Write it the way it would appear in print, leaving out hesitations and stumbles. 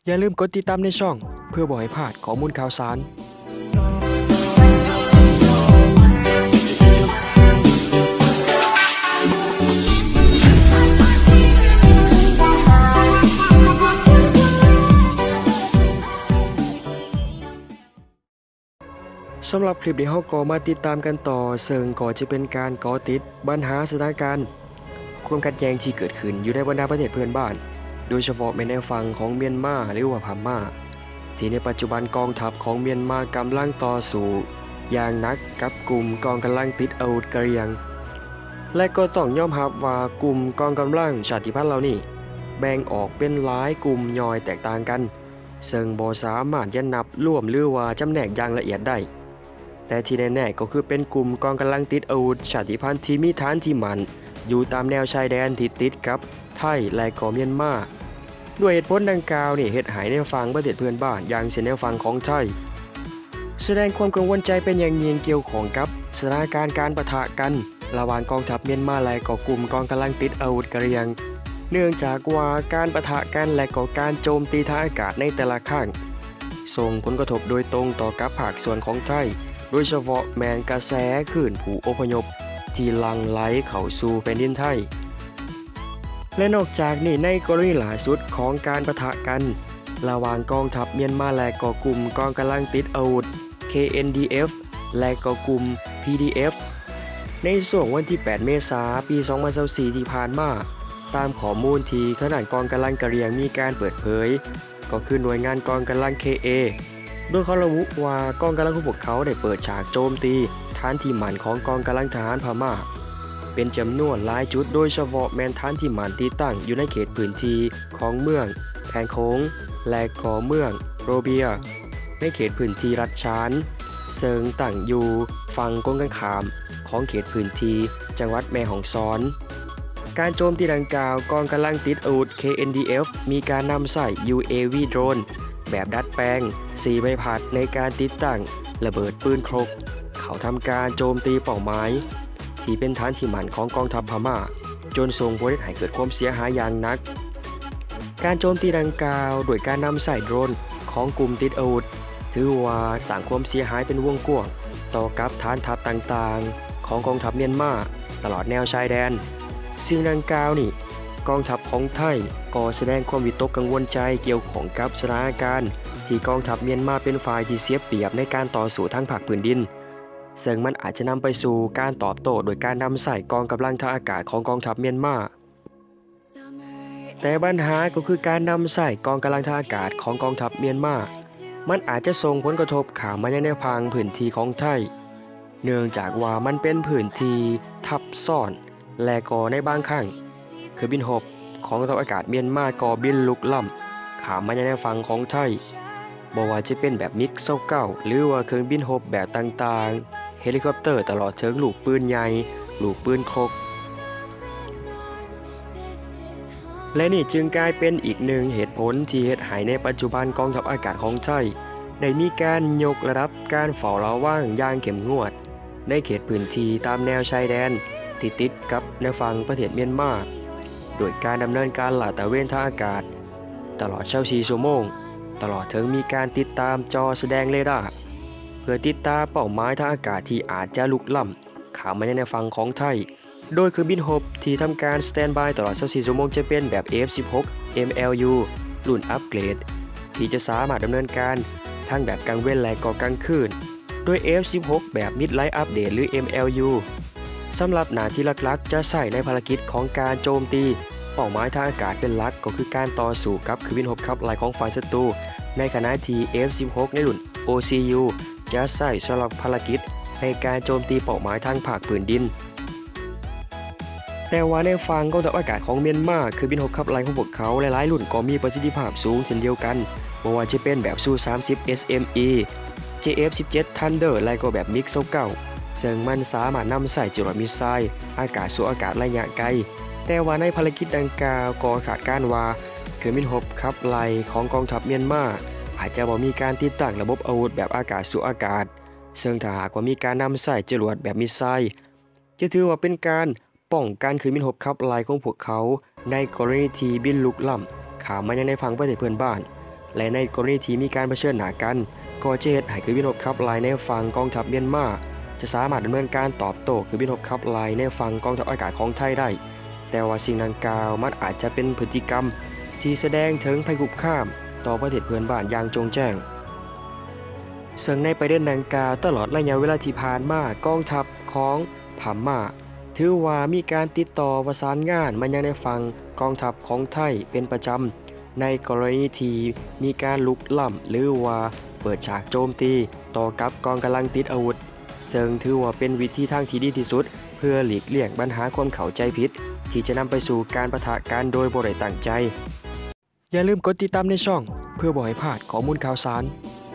อย่าลืมกดติดตามในช่องเพื่อบ่ให้พลาดข้อมูลข่าวสารสำหรับคลิปนี้เราก็มาติดตามกันต่อซึ่งก็จะเป็นการก่อติดปัญหาสถานการณ์ความขัดแย้งที่เกิดขึ้นอยู่ในบรรดาประเทศเพื่อนบ้านโดยเฉพาะในฝั่งของเมียนมาหรือว่าพม่าที่ในปัจจุบันกองทัพของเมียนมากำลังต่อสู้อย่างหนักกับกลุ่มกองกำลังติดอาวุธกะเหรี่ยงและก็ต้องยอมรับว่ากลุ่มกองกำลังชาติพันธุ์เหล่านี้แบ่งออกเป็นหลายกลุ่มย่อยแตกต่างกันซึ่งบ่สามารถจะนับรวมหรือว่าจำแนกอย่างละเอียดได้แต่ที่แน่ๆก็คือเป็นกลุ่มกองกำลังติดอาวุธชาติพันธุ์ที่มีฐานที่มั่นอยู่ตามแนวชายแดนที่ติดกับไทยและก็เมียนมาด้วยเหตุผลดังกล่าวนี่เฮ็ดให้ในฝั่งประเทศเพื่อนบ้านอย่างเช่นในฝั่งของไทยแสดงความกังวลใจเป็นอย่างยิ่งเกี่ยวข้องกับสถานการณ์การปะทะกันระหว่างกองทัพเมียนมาและก็กลุ่มกองกำลังติดอาวุธกะเหรี่ยงเนื่องจากว่าการปะทะกันและก็การโจมตีทางอากาศในแต่ละครั้งส่งผลกระทบโดยตรงต่อกับภาคส่วนของไทยโดยเฉพาะแมนกระแสคลื่นผู้อพยพที่หลั่งไหลเข้าสู่แผ่นดินไทยและนอกจากนี้ในกรณีล่าสุดของการปะทะกันระหว่างกองทัพเมียนมาและก็กลุ่มกองกำลังติดอาวุธ KNDF และก็กลุ่ม PDF ในช่วงวันที่ 8 เมษายน ปี 2024 ที่ผ่านมาตามข้อมูลที่คณะกองกำลังกะเหรี่ยงมีการเปิดเผยก็คือหน่วยงานกองกำลัง KA โดยเขาระบุว่ากองกำลังของพวกเขาได้เปิดฉากโจมตีฐานที่มั่นของกองกำลังทหารพม่าเป็นจำนวนหลายจุดโดยเฉพาะแมนฐานที่มั่นที่ตั้งอยู่ในเขตพื้นที่ของเมืองแผงโค้งและก็เมืองโรเบียในเขตพื้นที่รัฐชานเซิงตั้งอยู่ฝั่งตรงกันข้ามของเขตพื้นที่จังหวัดแม่ฮ่องสอนการโจมตีดังกล่าวกองกำลังติดอาวุธ KNDF มีการนำใส่ UAV โดรนแบบดัดแปลง4 ใบพัดในการติดตั้งระเบิดปืนครกเขาทำการโจมตีเป้าหมายที่เป็นฐานที่มั่นของกองทัพพม่าจนส่งผลให้เกิดความเสียหายอย่างหนักการโจมตีดังกล่าวโดยการนำใส่โดรนของกลุ่มติดอาวุธถือว่าสร้างความเสียหายเป็นวงกว้างต่อกับฐานทัพต่างๆของกองทัพเมียนมาตลอดแนวชายแดนซึ่งดังกล่าวนี่กองทัพของไทยก็แสดงความวิตกกังวลใจเกี่ยวข้องกับสถานการณ์ที่กองทัพเมียนมาเป็นฝ่ายที่เสียเปรียบในการต่อสู้ทางภาคพื้นดินซึ่งมันอาจจะนำไปสู่การตอบโต้โดยการนำใส่กองกำลังทางอากาศของกองทัพเมียนมาแต่ปัญหาก็คือการนำใส่กองกำลังทางอากาศของกองทัพเมียนมามันอาจจะส่งผลกระทบข้ามมายังแนวทางพื้นที่ของไทยเนื่องจากว่ามันเป็นพื้นที่ทับซ้อนและก็ในบางครั้งคือบินฮบของกองทัพอากาศเมียนมาก็บินลุกล้ำข้ามมายังแนวฝั่งของไทยบ่ว่าจะเป็นแบบมิก29หรือว่าเครื่องบินฮบแบบต่างๆเฮลิคอปเตอร์ตลอดถึงลูกปืนใหญ่ลูกปืนครกและนี่จึงกลายเป็นอีกหนึ่งเหตุผลที่เฮ็ดให้ในปัจจุบันกองทัพอากาศของไทยได้มีการยกระดับการเฝ้าระวังอย่างเข้มงวดในเขตพื้นที่ตามแนวชายแดนที่ติดกับแนวฝั่งประเทศเมียนมาโดยการดำเนินการลาดตระเวนทางอากาศตลอด24 ชั่วโมงตลอดถึงมีการติดตามจอแสดงเรดาร์เพื่อติดตามเป้าหมายทางอากาศที่อาจจะลุกล้ำข้ามมายังแนวฝั่งของไทยโดยเครื่องบินฮบที่ทำการสแตนบายตลอด24 ชั่วโมงจะเป็นแบบ F-16 MLU รุ่นอัปเกรดที่จะสามารถดำเนินการทั้งแบบกลางเว้นและก็กลางคืนโดย F-16 แบบ Midnight Update หรือ MLU สำหรับหน้าที่หลักๆจะใช้ในภารกิจของการโจมตีเป้าหมายทางอากาศเป็นหลักก็คือการต่อสู้กับเครื่องบินฮบขับไล่ของฝ่ายศัตรูในขณะที่ F-16 ในรุ่น OCU จะใช้สำหรับภารกิจในการโจมตีเป้าหมายทางภาคพื้นดินแต่ว่าในฝั่งกองทัพอากาศของเมียนมาคือบินฮบขับไล่ของพวกเขาหลายๆรุ่นก็มีประสิทธิภาพสูงเช่นเดียวกันไม่ว่าจะเป็นแบบSu-30 SME JF-17 Thunder และก็แบบ MiG-29ซึ่งมันสามารถนำใส่จรวดมิสไซล์อากาศสู่อากาศระยะไกลแต่ว่าในภารกิจดังกล่าวก็คาดการณ์ว่าเครื่องบินฮบขับไล่ของกองทัพเมียนมาอาจจะบ่มีการติดตั้งระบบอาวุธแบบอากาศสู่อากาศซึ่งถ้าหากว่ามีการนำใส่จรวดแบบมิสไซล์จะถือว่าเป็นการป้องกันเครื่องบินฮบขับไล่ของพวกเขาในกรณีที่บินลุกล้ำข้ามมายังในฝั่งประเทศเพื่อนบ้านและในกรณีที่มีการเผชิญหน้ากันก็จะเฮ็ดให้เครื่องบินรบขับไล่ในฝั่งกองทัพเมียนมาจะสามารถดำเนินการตอบโต้เครื่องบินรบขับไล่ในฝั่งกองทัพอากาศของไทยได้แต่ว่าสิ่งดังกล่าวมันอาจจะเป็นพฤติกรรมที่แสดงถึงภัยคุกคามต่อประเทศเพื่อนบ้านอย่างจงแจ้งซึ่งในประเด็นดังกล่าวตลอดระยะเวลาที่ผ่านมากองทัพของพม่าถือว่ามีการติดต่อประสานงานมายังในฝั่งกองทัพของไทยเป็นประจำในกรณีที่มีการลุกล้ำหรือว่าเปิดฉากโจมตีต่อกับกองกำลังติดอาวุธซึ่งถือว่าเป็นวิธีทางที่ดีที่สุดเพื่อหลีกเลี่ยงปัญหาความเข้าใจผิดที่จะนำไปสู่การปะทะกันโดยบ่ได้ตั้งใจอย่าลืมกดติดตามในช่องเพื่อบ่ให้พลาดข้อมูลข่าวสาร